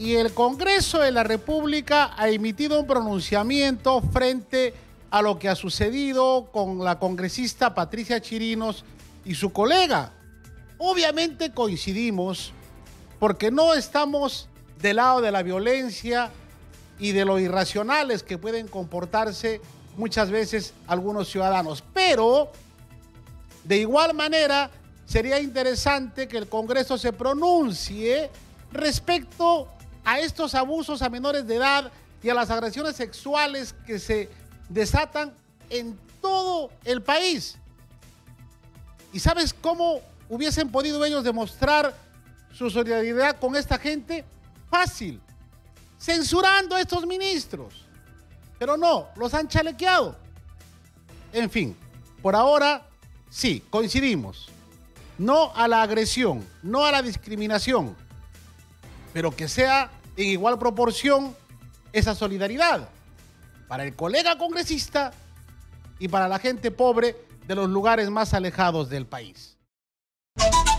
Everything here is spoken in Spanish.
y el Congreso de la República ha emitido un pronunciamiento frente a lo que ha sucedido con la congresista Patricia Chirinos y su colega. Obviamente coincidimos porque no estamos del lado de la violencia y de lo irracionales que pueden comportarse muchas veces algunos ciudadanos. Pero, de igual manera, sería interesante que el Congreso se pronuncie respecto a estos abusos a menores de edad y a las agresiones sexuales que se desatan en todo el país. ¿Y sabes cómo hubiesen podido ellos demostrar su solidaridad con esta gente? Fácil, censurando a estos ministros. Pero no, los han chalequeado. En fin, por ahora sí, coincidimos. No a la agresión, no a la discriminación, pero que sea en igual proporción esa solidaridad para el colega congresista y para la gente pobre de los lugares más alejados del país.